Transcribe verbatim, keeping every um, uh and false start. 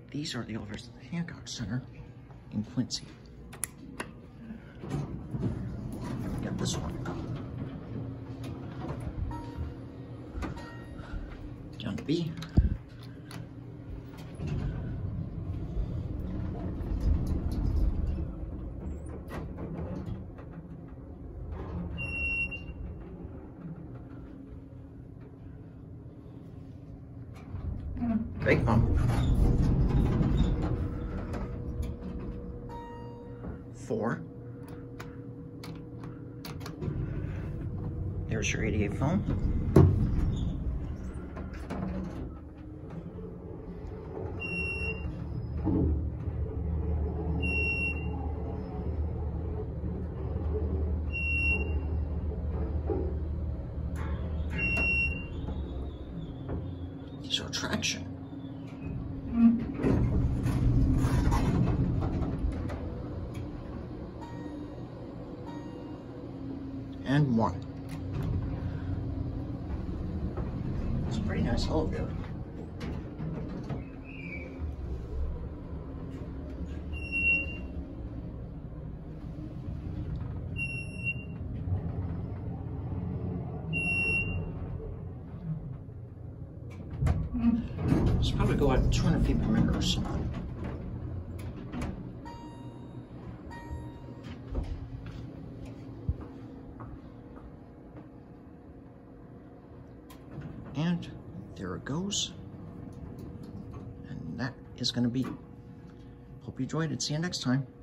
these are the elevators at the Hancock Center in Quincy. And we got this one. Down to B. Big bump. Four. There's your eighty-eight phone. These are traction. And one. It's a pretty nice elevator. It's probably go at two hundred feet per minute or so. And there it goes. And that is going to be. Hope you enjoyed it. See you next time.